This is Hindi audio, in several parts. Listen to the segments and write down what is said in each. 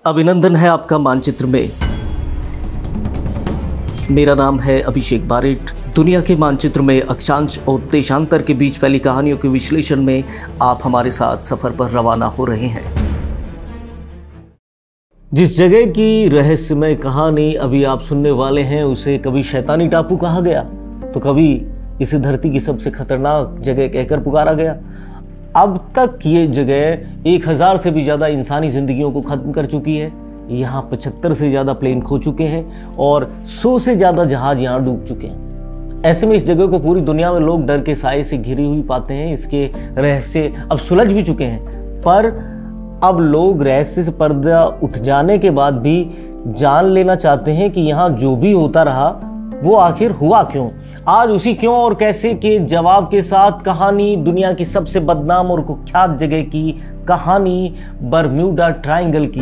अभिनंदन है आपका मानचित्र में। मेरा नाम है अभिषेक बारिट। दुनिया के मानचित्र में अक्षांश और देशांतर के बीच फैली कहानियों के विश्लेषण में आप हमारे साथ सफर पर रवाना हो रहे हैं। जिस जगह की रहस्यमय कहानी अभी आप सुनने वाले हैं उसे कभी शैतानी टापू कहा गया, तो कभी इसे धरती की सबसे खतरनाक जगह कहकर पुकारा गया। अब तक ये जगह 1000 से भी ज़्यादा इंसानी ज़िंदगियों को ख़त्म कर चुकी है। यहाँ 75 से ज़्यादा प्लेन खो चुके हैं और 100 से ज़्यादा जहाज यहाँ डूब चुके हैं। ऐसे में इस जगह को पूरी दुनिया में लोग डर के साए से घिरी हुई पाते हैं। इसके रहस्य अब सुलझ भी चुके हैं, पर अब लोग रहस्य से पर्दा उठ जाने के बाद भी जान लेना चाहते हैं कि यहाँ जो भी होता रहा वो आखिर हुआ क्यों। आज उसी क्यों और कैसे के जवाब के साथ कहानी दुनिया की सबसे बदनाम और कुख्यात जगह की कहानी बरम्यूडा ट्रायंगल की।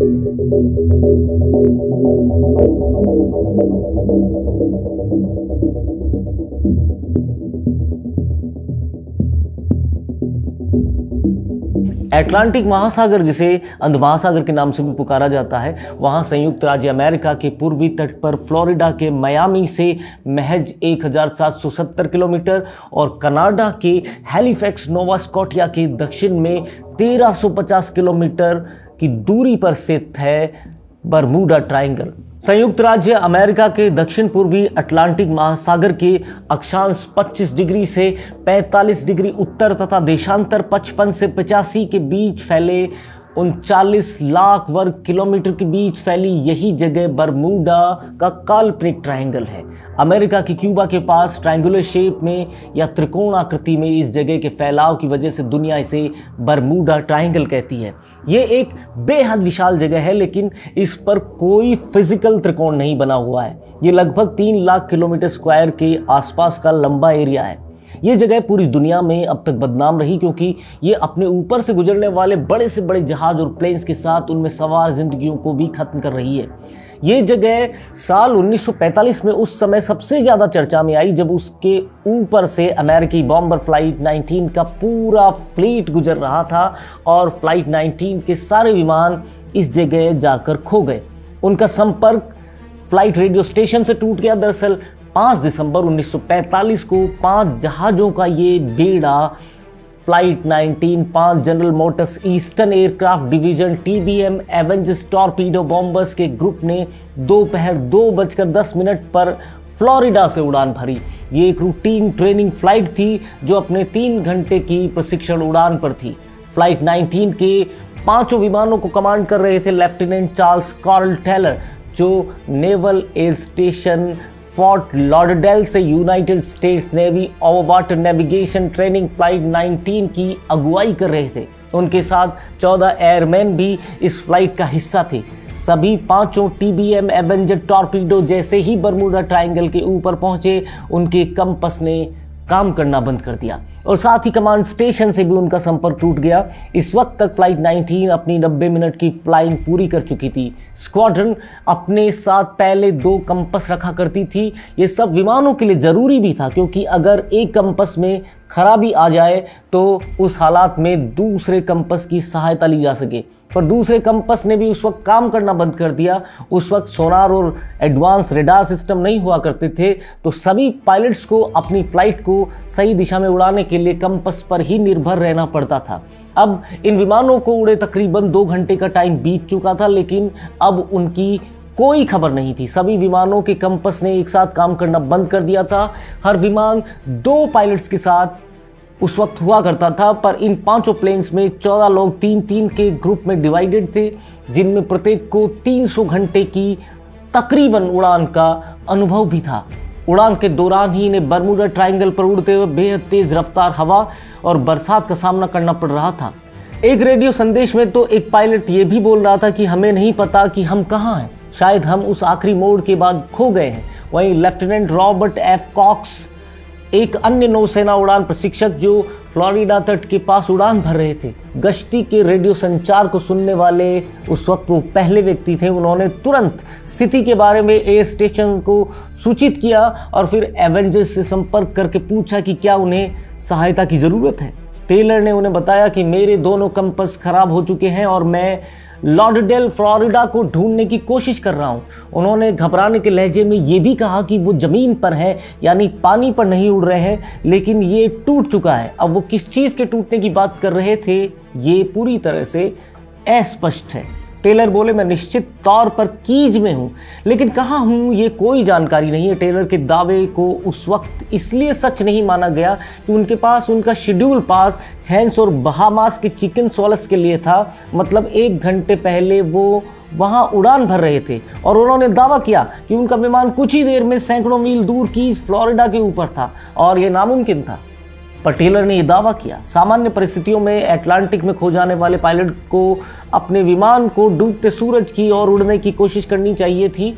अटलांटिक महासागर, जिसे अंध महासागर के नाम से भी पुकारा जाता है, वहाँ संयुक्त राज्य अमेरिका के पूर्वी तट पर फ्लोरिडा के मियामी से महज 1770 किलोमीटर और कनाडा के हैलिफैक्स नोवा स्कॉटिया के दक्षिण में 1350 किलोमीटर की दूरी पर स्थित है बरम्यूडा ट्रायंगल। संयुक्त राज्य अमेरिका के दक्षिण पूर्वी अटलांटिक महासागर के अक्षांश 25 डिग्री से 45 डिग्री उत्तर तथा देशांतर 55 से 85 के बीच फैले 39 लाख वर्ग किलोमीटर के बीच फैली यही जगह बरम्यूडा का काल्पनिक ट्रायंगल है। अमेरिका की क्यूबा के पास ट्रायंगुलर शेप में या त्रिकोण आकृति में इस जगह के फैलाव की वजह से दुनिया इसे बरम्यूडा ट्रायंगल कहती है। ये एक बेहद विशाल जगह है, लेकिन इस पर कोई फिजिकल त्रिकोण नहीं बना हुआ है। ये लगभग 3 लाख किलोमीटर स्क्वायर के आसपास का लंबा एरिया है। ये जगह पूरी दुनिया में अब तक बदनाम रही क्योंकि ये अपने ऊपर से गुजरने वाले बड़े से बड़े जहाज और प्लेन्स के साथ उनमें सवार जिंदगियों को भी खत्म कर रही है। ये जगह साल 1945 में उस समय सबसे ज़्यादा चर्चा में आई जब उसके ऊपर से अमेरिकी बॉम्बर फ्लाइट 19 का पूरा फ्लीट गुजर रहा था और फ्लाइट 19 के सारे विमान इस जगह जाकर खो गए। उनका संपर्क फ्लाइट रेडियो स्टेशन से टूट गया। दरअसल 5 दिसंबर 1945 को 5 जहाज़ों का ये बेड़ा flight 19 5 General Motors Eastern aircraft division TBM Avengers torpedo bombers के ग्रुप ने दोपहर 2:10 पर फ्लोरिडा से उड़ान भरी। ये एक रूटीन ट्रेनिंग फ्लाइट थी जो अपने 3 घंटे की प्रशिक्षण उड़ान पर थी। फ्लाइट 19 के 5 विमानों को कमांड कर रहे थे लेफ्टिनेंट चार्ल्स कार्ल टेलर, जो naval air station Fort Lauderdale से United States Navy over water navigation training flight 19 की अगुवाई कर रहे थे। उनके साथ 14 एयरमैन भी इस फ्लाइट का हिस्सा थे। सभी 5 TBM एवेंजर टॉर्पीडो जैसे ही बरम्यूडा ट्रायंगल के ऊपर पहुंचे, उनके कंपस ने काम करना बंद कर दिया और साथ ही कमांड स्टेशन से भी उनका संपर्क टूट गया। इस वक्त तक फ्लाइट 19 अपनी 90 मिनट की फ्लाइंग पूरी कर चुकी थी। स्क्वाड्रन अपने साथ पहले 2 कंपस रखा करती थी। ये सब विमानों के लिए ज़रूरी भी था क्योंकि अगर एक कंपस में खराबी आ जाए तो उस हालात में दूसरे कंपस की सहायता ली जा सके, पर दूसरे कंपस ने भी उस वक्त काम करना बंद कर दिया। उस वक्त सोनार और एडवांस रेडार सिस्टम नहीं हुआ करते थे, तो सभी पायलट्स को अपनी फ्लाइट को सही दिशा में उड़ाने के लिए कंपस पर ही निर्भर रहना पड़ता था। अब इन विमानों को उड़े तकरीबन 2 घंटे का टाइम बीत चुका था, लेकिन अब उनकी कोई खबर नहीं थी। सभी विमानों के कंपस ने एक साथ काम करना बंद कर दिया था। हर विमान 2 पायलट्स के साथ उस वक्त हुआ करता था, पर इन 5 प्लेन्स में 14 लोग 3-3 के ग्रुप में डिवाइडेड थे, जिनमें प्रत्येक को 300 घंटे की तकरीबन उड़ान का अनुभव भी था। उड़ान के दौरान ही इन्हें बरम्यूडा ट्रायंगल पर उड़ते हुए बेहद तेज रफ्तार हवा और बरसात का सामना करना पड़ रहा था। एक रेडियो संदेश में तो एक पायलट ये भी बोल रहा था कि हमें नहीं पता कि हम कहाँ हैं, शायद हम उस आखिरी मोड़ के बाद खो गए हैं। वहीं लेफ्टिनेंट रॉबर्ट F. कॉक्स, एक अन्य नौसेना उड़ान प्रशिक्षक जो फ्लोरिडा तट के पास उड़ान भर रहे थे, गश्ती के रेडियो संचार को सुनने वाले उस वक्त वो पहले व्यक्ति थे। उन्होंने तुरंत स्थिति के बारे में एयर स्टेशन को सूचित किया और फिर एवेंजर्स से संपर्क करके पूछा कि क्या उन्हें सहायता की ज़रूरत है। टेलर ने उन्हें बताया कि मेरे दोनों कंपस खराब हो चुके हैं और मैं लॉडरडेल फ्लोरिडा को ढूंढने की कोशिश कर रहा हूँ। उन्होंने घबराने के लहजे में ये भी कहा कि वो ज़मीन पर है, यानी पानी पर नहीं उड़ रहे हैं, लेकिन ये टूट चुका है। अब वो किस चीज़ के टूटने की बात कर रहे थे ये पूरी तरह से अस्पष्ट है। टेलर बोले, मैं निश्चित तौर पर कीज में हूँ, लेकिन कहाँ हूँ ये कोई जानकारी नहीं है। टेलर के दावे को उस वक्त इसलिए सच नहीं माना गया कि उनके पास उनका शेड्यूल पास हैंस और बहामास के चिकन सोलस के लिए था। मतलब 1 घंटे पहले वो वहाँ उड़ान भर रहे थे और उन्होंने दावा किया कि उनका विमान कुछ ही देर में सैकड़ों मील दूर की फ्लोरिडा के ऊपर था और ये नामुमकिन था। पर टेलर ने यह दावा किया। सामान्य परिस्थितियों में अटलांटिक में खो जाने वाले पायलट को अपने विमान को डूबते सूरज की ओर उड़ने की कोशिश करनी चाहिए थी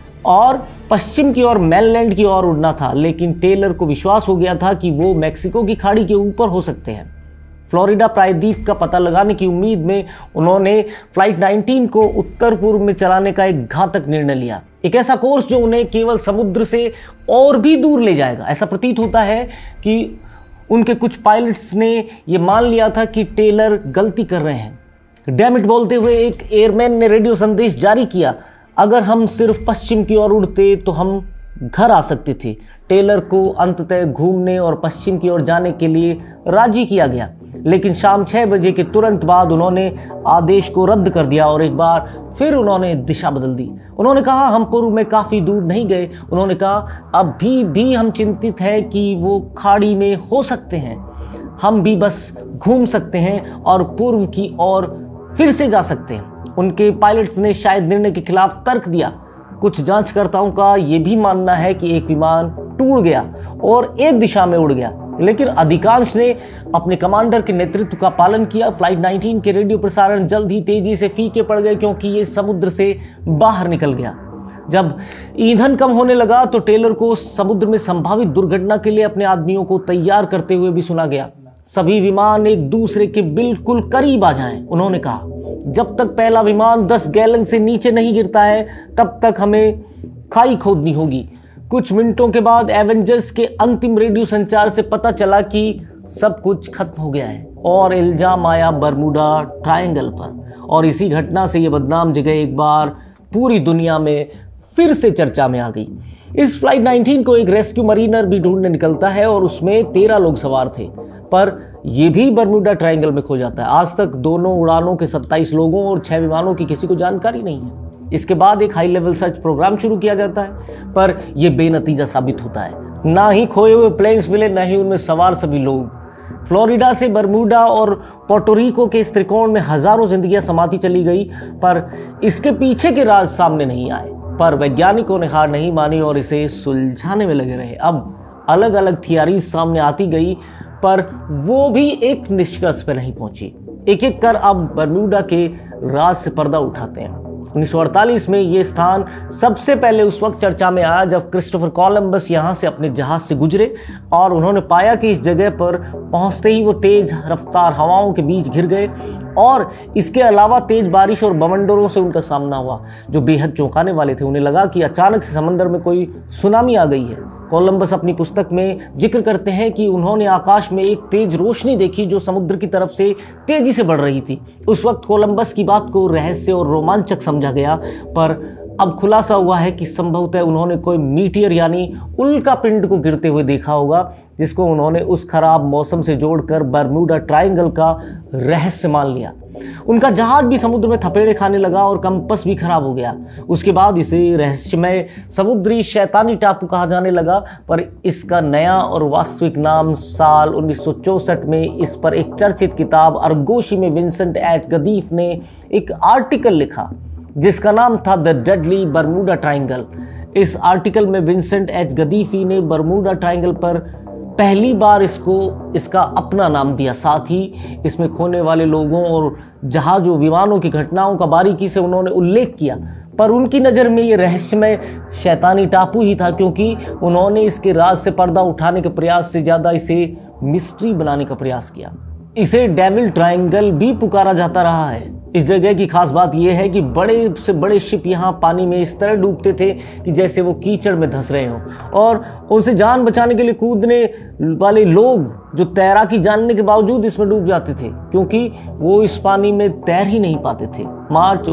और पश्चिम की ओर मेनलैंड की ओर उड़ना था, लेकिन टेलर को विश्वास हो गया था कि वो मैक्सिको की खाड़ी के ऊपर हो सकते हैं। फ्लोरिडा प्रायद्वीप का पता लगाने की उम्मीद में उन्होंने फ्लाइट 19 को उत्तर पूर्व में चलाने का एक घातक निर्णय लिया। एक ऐसा कोर्स जो उन्हें केवल समुद्र से और भी दूर ले जाएगा। ऐसा प्रतीत होता है कि उनके कुछ पायलट्स ने यह मान लिया था कि टेलर गलती कर रहे हैं। डैम इट बोलते हुए एक एयरमैन ने रेडियो संदेश जारी किया, अगर हम सिर्फ पश्चिम की ओर उड़ते तो हम घर आ सकते थे। टेलर को अंततः घूमने और पश्चिम की ओर जाने के लिए राजी किया गया, लेकिन शाम 6 बजे के तुरंत बाद उन्होंने आदेश को रद्द कर दिया और एक बार फिर उन्होंने दिशा बदल दी। उन्होंने कहा, हम पूर्व में काफ़ी दूर नहीं गए। उन्होंने कहा, अभी भी हम चिंतित हैं कि वो खाड़ी में हो सकते हैं। हम भी बस घूम सकते हैं और पूर्व की ओर फिर से जा सकते हैं। उनके पायलट्स ने शायद निर्णय के खिलाफ तर्क दिया। कुछ जांचकर्ताओं का यह भी मानना है कि एक विमान टूट गया और एक दिशा में उड़ गया, लेकिन अधिकांश ने अपने कमांडर के नेतृत्व का पालन किया। फ्लाइट 19 के रेडियो प्रसारण जल्द ही तेजी से फीके पड़ गए क्योंकि ये समुद्र से बाहर निकल गया। जब ईंधन कम होने लगा तो टेलर को समुद्र में संभावित दुर्घटना के लिए अपने आदमियों को तैयार करते हुए भी सुना गया। सभी विमान एक दूसरे के बिल्कुल करीब आ जाएं, उन्होंने कहा। जब तक पहला विमान 10 गैलन से नीचे नहीं गिरता है तब तक हमें खाई खोदनी होगी। कुछ मिनटों के बाद एवेंजर्स के अंतिम रेडियो संचार से पता चला कि सब कुछ खत्म हो गया है और इल्जाम आया बर्मुडा ट्रायंगल पर, और इसी घटना से यह बदनाम जगह एक बार पूरी दुनिया में फिर से चर्चा में आ गई। इस फ्लाइट 19 को एक रेस्क्यू मरीनर भी ढूंढने निकलता है और उसमें 13 लोग सवार थे, पर यह भी बर्मुडा ट्रायंगल में खो जाता है। आज तक दोनों उड़ानों के 27 लोगों और 6 विमानों की किसी को जानकारी नहीं है। इसके बाद एक हाई लेवल सर्च प्रोग्राम शुरू किया जाता है, पर यह बेनतीजा साबित होता है। ना ही खोए हुए प्लेन्स मिले, न ही उनमें सवार सभी लोग। फ्लोरिडा से बर्मुडा और पोर्टोरिको के इस त्रिकोण में हजारों जिंदगियां समाती चली गई, पर इसके पीछे के राज सामने नहीं आए। पर वैज्ञानिकों ने हार नहीं मानी और इसे सुलझाने में लगे रहे। अब अलग अलग थियरीज सामने आती गई, पर वो भी एक निष्कर्ष पर नहीं पहुंची। एक एक कर अब बर्मुडा के राज से पर्दा उठाते हैं। 1948 में ये स्थान सबसे पहले उस वक्त चर्चा में आया जब क्रिस्टोफर कोलंबस यहाँ से अपने जहाज से गुजरे और उन्होंने पाया कि इस जगह पर पहुँचते ही वो तेज रफ्तार हवाओं के बीच घिर गए और इसके अलावा तेज बारिश और बवंडरों से उनका सामना हुआ जो बेहद चौंकाने वाले थे। उन्हें लगा कि अचानक से समंदर में कोई सुनामी आ गई है। कोलंबस अपनी पुस्तक में जिक्र करते हैं कि उन्होंने आकाश में एक तेज रोशनी देखी जो समुद्र की तरफ से तेजी से बढ़ रही थी। उस वक्त कोलंबस की बात को रहस्य और रोमांचक समझा गया, पर अब खुलासा हुआ है कि संभवतः उन्होंने कोई मीटियर यानी उल्का पिंड को गिरते हुए देखा होगा, जिसको उन्होंने उस खराब मौसम से जोड़कर बर्मुडा ट्रायंगल का रहस्य मान लिया। उनका जहाज भी समुद्र में थपेड़े खाने लगा और कंपस भी खराब हो गया। उसके बाद इसे रहस्यमय समुद्री शैतानी टापू कहा जाने लगा, पर इसका नया और वास्तविक नाम साल 1964 में इस पर एक चर्चित किताब अरगोशी में विंसेंट एच गदीफ ने एक आर्टिकल लिखा जिसका नाम था द डेडली बर्मुडा ट्रायंगल। इस आर्टिकल में विंसेंट एच गदीफी ने बर्मुडा ट्रायंगल पर पहली बार इसका अपना नाम दिया। साथ ही इसमें खोने वाले लोगों और जहाज़ों विमानों की घटनाओं का बारीकी से उन्होंने उल्लेख किया, पर उनकी नज़र में ये रहस्यमय शैतानी टापू ही था क्योंकि उन्होंने इसके राज से पर्दा उठाने के प्रयास से ज़्यादा इसे मिस्ट्री बनाने का प्रयास किया। इसे डेविल ट्रायंगल भी पुकारा जाता रहा है। इस जगह की खास बात यह है कि बड़े से बड़े शिप यहाँ पानी में इस तरह डूबते थे कि जैसे वो कीचड़ में धंस रहे हों, और उनसे जान बचाने के लिए कूदने वाले लोग जो तैराकी जानने के बावजूद इसमें डूब जाते थे, क्योंकि वो इस पानी में तैर ही नहीं पाते थे। मार्च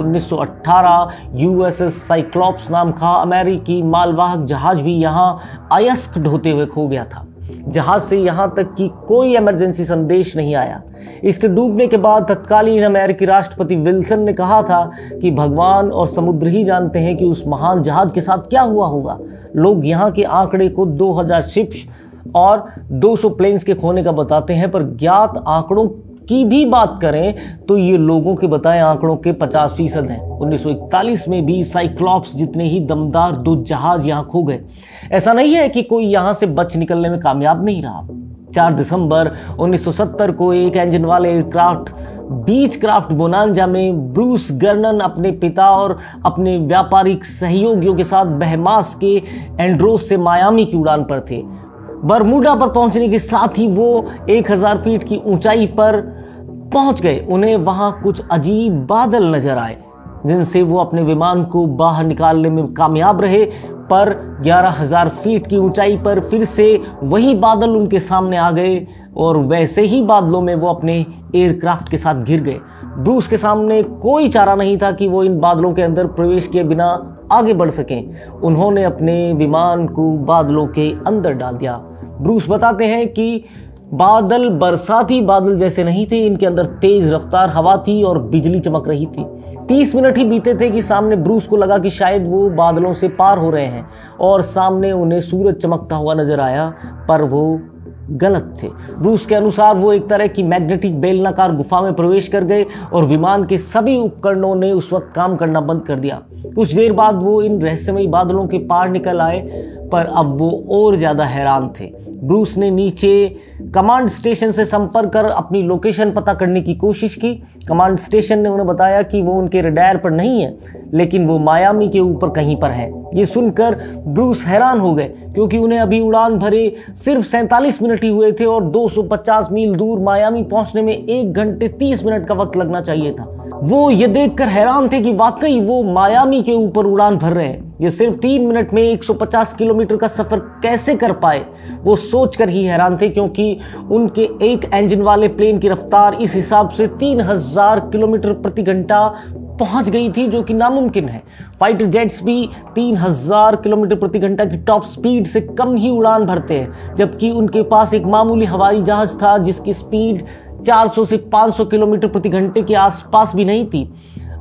1918 यूएसएस साइक्लॉप्स नाम का अमेरिकी मालवाहक जहाज भी यहाँ अयस्क ढोते हुए खो गया था। जहाज से यहाँ तक कि कोई इमरजेंसी संदेश नहीं आया। इसके डूबने के बाद तत्कालीन अमेरिकी राष्ट्रपति विल्सन ने कहा था कि भगवान और समुद्र ही जानते हैं कि उस महान जहाज के साथ क्या हुआ होगा। लोग यहाँ के आंकड़े को 2000 शिप्स और 200 प्लेन्स के खोने का बताते हैं, पर ज्ञात आंकड़ों की भी बात करें तो ये लोगों के बताए आंकड़ों के 50% हैं। 1941 में भी साइक्लॉप्स जितने ही दमदार 2 जहाज यहाँ खो गए। ऐसा नहीं है कि कोई यहाँ से बच निकलने में कामयाब नहीं रहा। 4 दिसंबर 1970 को एक इंजन वाले एयरक्राफ्ट बीच क्राफ्ट बोनांजा में ब्रूस गर्नन अपने पिता और अपने व्यापारिक सहयोगियों के साथ बहमास के एंड्रोस से मायामी की उड़ान पर थे। बरमूडा पर पहुंचने के साथ ही वो 1000 फीट की ऊंचाई पर पहुंच गए। उन्हें वहां कुछ अजीब बादल नजर आए जिनसे वो अपने विमान को बाहर निकालने में कामयाब रहे, पर 11000 फीट की ऊंचाई पर फिर से वही बादल उनके सामने आ गए और वैसे ही बादलों में वो अपने एयरक्राफ्ट के साथ घिर गए। ब्रूस के सामने कोई चारा नहीं था कि वो इन बादलों के अंदर प्रवेश किए बिना आगे बढ़ सकें। उन्होंने अपने विमान को बादलों के अंदर डाल दिया। ब्रूस बताते हैं कि बादल बरसाती बादल जैसे नहीं थे, इनके अंदर तेज रफ्तार हवा थी और बिजली चमक रही थी। 30 मिनट ही बीते थे कि सामने ब्रूस को लगा कि शायद वो बादलों से पार हो रहे हैं और सामने उन्हें सूरज चमकता हुआ नजर आया, पर वो गलत थे। ब्रूस के अनुसार वो एक तरह की मैग्नेटिक बेलनाकार गुफा में प्रवेश कर गए और विमान के सभी उपकरणों ने उस वक्त काम करना बंद कर दिया। कुछ देर बाद वो इन रहस्यमयी बादलों के पार निकल आए, पर अब वो और ज़्यादा हैरान थे। ब्रूस ने नीचे कमांड स्टेशन से संपर्क कर अपनी लोकेशन पता करने की कोशिश की। कमांड स्टेशन ने उन्हें बताया कि वो उनके रडार पर नहीं है, लेकिन वो मायामी के ऊपर कहीं पर है। ये सुनकर ब्रूस हैरान हो गए, क्योंकि उन्हें अभी उड़ान भरे सिर्फ 47 मिनट ही हुए थे और 250 मील दूर मायामी पहुंचने में 1 घंटे 30 मिनट का वक्त लगना चाहिए था। वो ये देखकर हैरान थे कि वाकई वो मायामी के ऊपर उड़ान भर रहे हैं। ये सिर्फ 3 मिनट में 150 किलोमीटर का सफर कैसे कर पाए, वो सोचकर ही हैरान थे, क्योंकि उनके एक इंजन वाले प्लेन की रफ्तार इस हिसाब से 3000 किलोमीटर प्रति घंटा पहुंच गई थी, जो कि नामुमकिन है। फाइटर जेट्स भी 3000 किलोमीटर प्रति घंटा की टॉप स्पीड से कम ही उड़ान भरते हैं, जबकि उनके पास एक मामूली हवाई जहाज था जिसकी स्पीड 400 से 500 किलोमीटर प्रति घंटे के आसपास भी नहीं थी।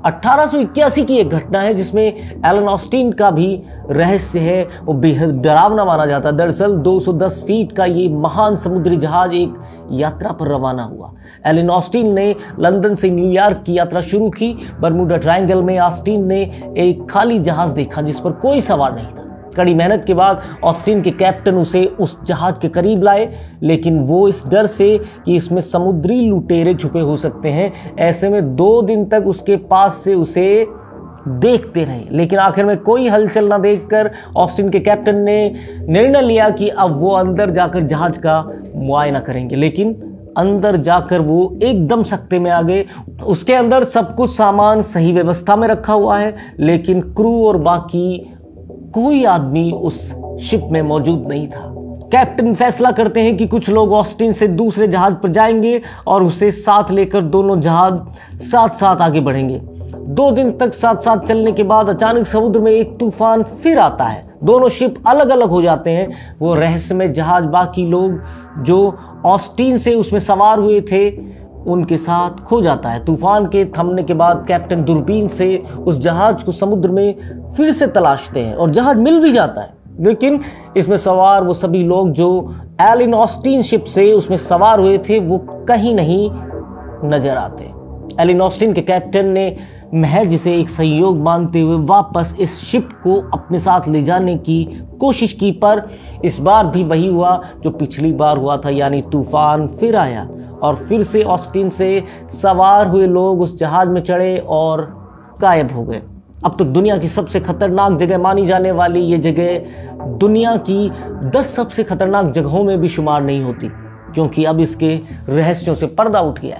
1881 की एक घटना है जिसमें एलन ऑस्टिन का भी रहस्य है, वो बेहद डरावना माना जाता है। दरअसल 210 फीट का ये महान समुद्री जहाज एक यात्रा पर रवाना हुआ। एलन ऑस्टिन ने लंदन से न्यूयॉर्क की यात्रा शुरू की। बरमूडा ट्रायंगल में ऑस्टिन ने एक खाली जहाज देखा जिस पर कोई सवार नहीं था। कड़ी मेहनत के बाद ऑस्टिन के कैप्टन उसे उस जहाज के करीब लाए, लेकिन वो इस डर से कि इसमें समुद्री लुटेरे छुपे हो सकते हैं, ऐसे में 2 दिन तक उसके पास से उसे देखते रहे। लेकिन आखिर में कोई हलचल न देखकर ऑस्टिन के कैप्टन ने निर्णय लिया कि अब वो अंदर जाकर जहाज का मुआयना करेंगे। लेकिन अंदर जाकर वो एकदम सकते में आ गए। उसके अंदर सब कुछ सामान सही व्यवस्था में रखा हुआ है, लेकिन क्रू और बाकी कोई आदमी उस शिप में मौजूद नहीं था। कैप्टन फैसला करते हैं कि कुछ लोग ऑस्टिन से दूसरे जहाज पर जाएंगे और उसे साथ लेकर दोनों जहाज साथ साथ आगे बढ़ेंगे। 2 दिन तक साथ साथ चलने के बाद अचानक समुद्र में एक तूफान फिर आता है। दोनों शिप अलग अलग हो जाते हैं। वो रहस्यमय जहाज बाकी लोग जो ऑस्टिन से उसमें सवार हुए थे उनके साथ खो जाता है। तूफान के थमने के बाद कैप्टन दूरबीन से उस जहाज को समुद्र में फिर से तलाशते हैं और जहाज मिल भी जाता है, लेकिन इसमें सवार वो सभी लोग जो एलन ऑस्टिन शिप से उसमें सवार हुए थे वो कहीं नहीं नजर आते। एलन ऑस्टिन के कैप्टन ने महज इसे एक संयोग मानते हुए वापस इस शिप को अपने साथ ले जाने की कोशिश की, पर इस बार भी वही हुआ जो पिछली बार हुआ था, यानी तूफान फिर आया और फिर से ऑस्टिन से सवार हुए लोग उस जहाज में चढ़े और गायब हो गए। अब तो दुनिया की सबसे खतरनाक जगह मानी जाने वाली ये जगह दुनिया की 10 सबसे खतरनाक जगहों में भी शुमार नहीं होती, क्योंकि अब इसके रहस्यों से पर्दा उठ गया है।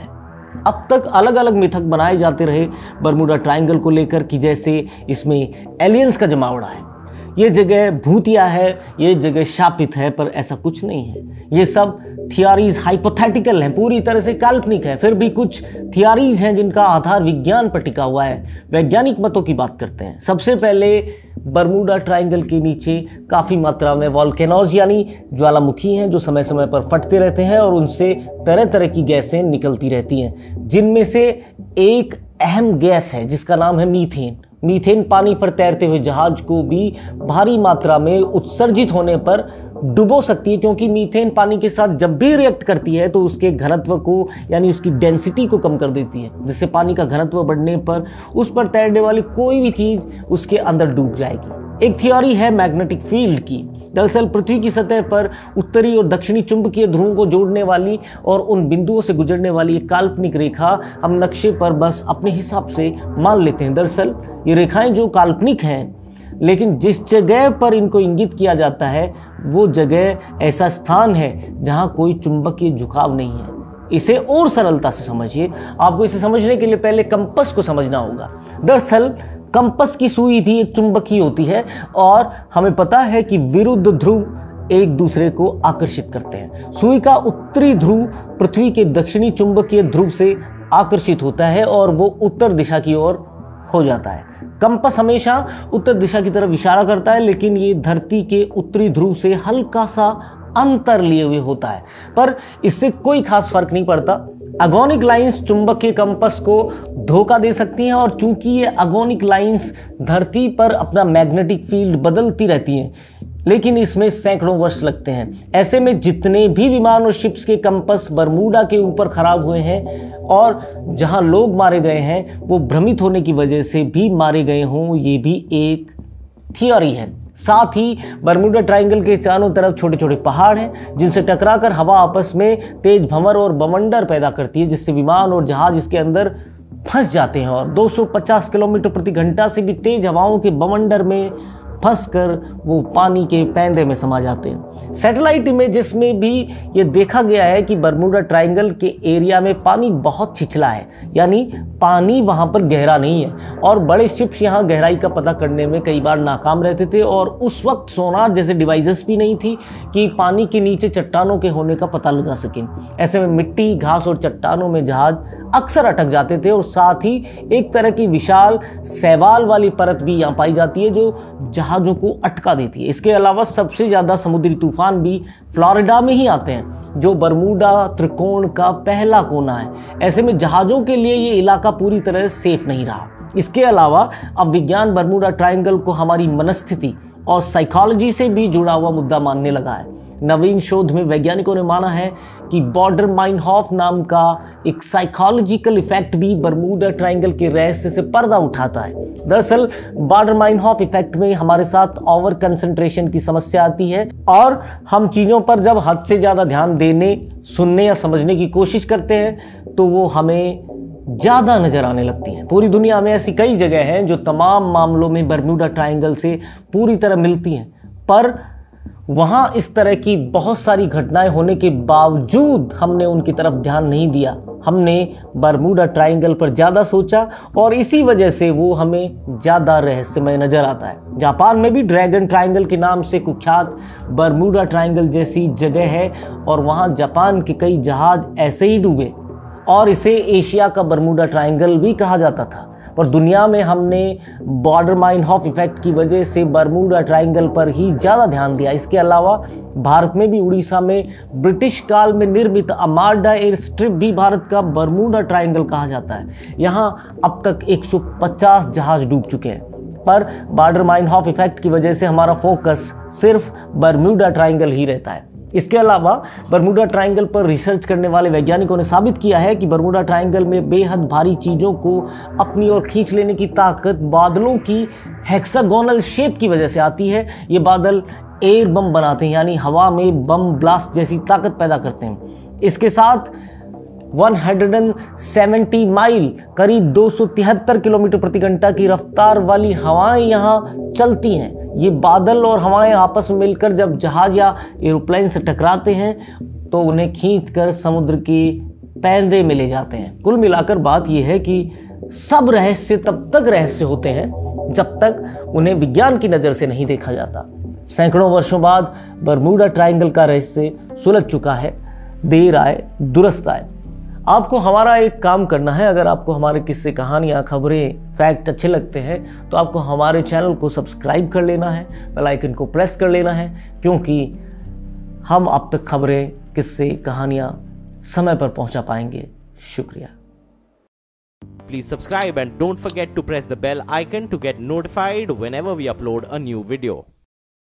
अब तक अलग अलग मिथक बनाए जाते रहे बरमूडा ट्रायंगल को लेकर कि जैसे इसमें एलियंस का जमावड़ा है, ये जगह भूतिया है, ये जगह शापित है, पर ऐसा कुछ नहीं है। ये सब थियरीज हाइपोथेटिकल हैं, पूरी तरह से काल्पनिक है। फिर भी कुछ थियरीज हैं जिनका आधार विज्ञान पर टिका हुआ है। वैज्ञानिक मतों की बात करते हैं। सबसे पहले बरमूडा ट्रायंगल के नीचे काफ़ी मात्रा में वॉल्केनोज यानी ज्वालामुखी हैं जो समय समय पर फटते रहते हैं और उनसे तरह तरह की गैसें निकलती रहती हैं, जिनमें से एक अहम गैस है जिसका नाम है मीथेन। मीथेन पानी पर तैरते हुए जहाज को भी भारी मात्रा में उत्सर्जित होने पर डुबो सकती है, क्योंकि मीथेन पानी के साथ जब भी रिएक्ट करती है तो उसके घनत्व को यानी उसकी डेंसिटी को कम कर देती है, जिससे पानी का घनत्व बढ़ने पर उस पर तैरने वाली कोई भी चीज़ उसके अंदर डूब जाएगी। एक थियोरी है मैग्नेटिक फील्ड की। दरअसल पृथ्वी की सतह पर उत्तरी और दक्षिणी चुंबकीय ध्रुवों को जोड़ने वाली और उन बिंदुओं से गुजरने वाली एक काल्पनिक रेखा हम नक्शे पर बस अपने हिसाब से मान लेते हैं। दरअसल ये रेखाएं जो काल्पनिक हैं, लेकिन जिस जगह पर इनको इंगित किया जाता है वो जगह ऐसा स्थान है जहां कोई चुंबकीय झुकाव नहीं है। इसे और सरलता से समझिए। आपको इसे समझने के लिए पहले कंपस को समझना होगा। दरअसल कंपस की सुई भी एक चुंबकीय होती है और हमें पता है कि विरुद्ध ध्रुव एक दूसरे को आकर्षित करते हैं। सुई का उत्तरी ध्रुव पृथ्वी के दक्षिणी चुंबकीय ध्रुव से आकर्षित होता है और वो उत्तर दिशा की ओर हो जाता है। कंपस हमेशा उत्तर दिशा की तरफ इशारा करता है, लेकिन ये धरती के उत्तरी ध्रुव से हल्का सा अंतर लिए हुए होता है, पर इससे कोई खास फर्क नहीं पड़ता। अगोनिक लाइंस चुंबकीय कंपस को धोखा दे सकती हैं और चूंकि ये अगोनिक लाइंस धरती पर अपना मैग्नेटिक फील्ड बदलती रहती हैं, लेकिन इसमें सैकड़ों वर्ष लगते हैं। ऐसे में जितने भी विमान और शिप्स के कंपस बरमूडा के ऊपर खराब हुए हैं और जहां लोग मारे गए हैं वो भ्रमित होने की वजह से भी मारे गए हों, ये भी एक थियोरी है। साथ ही बरमूडा ट्रायंगल के चारों तरफ छोटे छोटे पहाड़ हैं जिनसे टकराकर हवा आपस में तेज भंवर और बवंडर पैदा करती है, जिससे विमान और जहाज इसके अंदर फंस जाते हैं और 250 किलोमीटर प्रति घंटा से भी तेज हवाओं के बवंडर में फंसकर वो पानी के पैंदे में समा जाते हैं। सैटेलाइट इमेजेस में भी ये देखा गया है कि बरमूडा ट्रायंगल के एरिया में पानी बहुत छिछला है, यानी पानी वहाँ पर गहरा नहीं है और बड़े शिप्स यहाँ गहराई का पता करने में कई बार नाकाम रहते थे और उस वक्त सोनार जैसे डिवाइसेस भी नहीं थी कि पानी के नीचे चट्टानों के होने का पता लगा सकें। ऐसे में मिट्टी, घास और चट्टानों में जहाज अक्सर अटक जाते थे और साथ ही एक तरह की विशाल शैवाल वाली परत भी यहाँ पाई जाती है जो जहाजों को अटका देती है। इसके अलावा सबसे ज़्यादा समुद्री तूफान भी फ्लोरिडा में ही आते हैं, जो बरमूडा त्रिकोण का पहला कोना है। ऐसे में जहाज़ों के लिए ये इलाका पूरी तरह सेफ नहीं रहा। इसके अलावा अब विज्ञान बरमूडा ट्रायंगल को हमारी मनस्थिति और साइकोलॉजी से भी जुड़ा हुआ मुद्दा मानने लगा है। नवीन शोध में वैज्ञानिकों ने माना है कि बॉडर-माइनहॉफ नाम का एक साइकोलॉजिकल इफेक्ट भी बरमूडा ट्रायंगल के रहस्य से पर्दा उठाता है। दरअसल बॉडर-माइनहॉफ इफेक्ट में हमारे साथ ओवर कंसंट्रेशन की समस्या आती है और हम चीज़ों पर जब हद से ज़्यादा ध्यान देने, सुनने या समझने की कोशिश करते हैं तो वो हमें ज़्यादा नज़र आने लगती हैं। पूरी दुनिया में ऐसी कई जगह हैं जो तमाम मामलों में बरमूडा ट्रायंगल से पूरी तरह मिलती हैं, पर वहाँ इस तरह की बहुत सारी घटनाएं होने के बावजूद हमने उनकी तरफ ध्यान नहीं दिया। हमने बरमूडा ट्रायंगल पर ज़्यादा सोचा और इसी वजह से वो हमें ज़्यादा रहस्यमय नज़र आता है। जापान में भी ड्रैगन ट्रायंगल के नाम से कुख्यात बरमूडा ट्रायंगल जैसी जगह है और वहाँ जापान के कई जहाज ऐसे ही डूबे और इसे एशिया का बरमूडा ट्रायंगल भी कहा जाता था। पर दुनिया में हमने बॉडर-माइनहॉफ इफेक्ट की वजह से बरमूडा ट्रायंगल पर ही ज़्यादा ध्यान दिया। इसके अलावा भारत में भी उड़ीसा में ब्रिटिश काल में निर्मित अमार्डा एयर स्ट्रिप भी भारत का बरमूडा ट्रायंगल कहा जाता है। यहाँ अब तक 150 जहाज डूब चुके हैं, पर बॉडर-माइनहॉफ इफेक्ट की वजह से हमारा फोकस सिर्फ बरमूडा ट्रायंगल ही रहता है। इसके अलावा बरमूडा ट्रायंगल पर रिसर्च करने वाले वैज्ञानिकों ने साबित किया है कि बरमूडा ट्रायंगल में बेहद भारी चीज़ों को अपनी ओर खींच लेने की ताकत बादलों की हेक्सागोनल शेप की वजह से आती है। ये बादल एयर बम बनाते हैं, यानी हवा में बम ब्लास्ट जैसी ताकत पैदा करते हैं। इसके साथ 170 माइल करीब 273 किलोमीटर प्रति घंटा की रफ्तार वाली हवाएं यहाँ चलती हैं। ये बादल और हवाएं आपस में मिलकर जब जहाज या एरोप्लेन से टकराते हैं तो उन्हें खींचकर समुद्र की पैंदे मिले जाते हैं। कुल मिलाकर बात यह है कि सब रहस्य तब तक रहस्य होते हैं जब तक उन्हें विज्ञान की नज़र से नहीं देखा जाता। सैकड़ों वर्षों बाद बरमूडा ट्रायंगल का रहस्य सुलझ चुका है। देर आए दुरुस्त आए। आपको हमारा एक काम करना है। अगर आपको हमारे किस्से, कहानियाँ, खबरें, फैक्ट अच्छे लगते हैं तो आपको हमारे चैनल को सब्सक्राइब कर लेना है, बेल आइकन को प्रेस कर लेना है, क्योंकि हम आप तक खबरें, किस्से, कहानियाँ समय पर पहुंचा पाएंगे। शुक्रिया। Please subscribe and don't forget to press the bell icon to get notified whenever we upload a new video.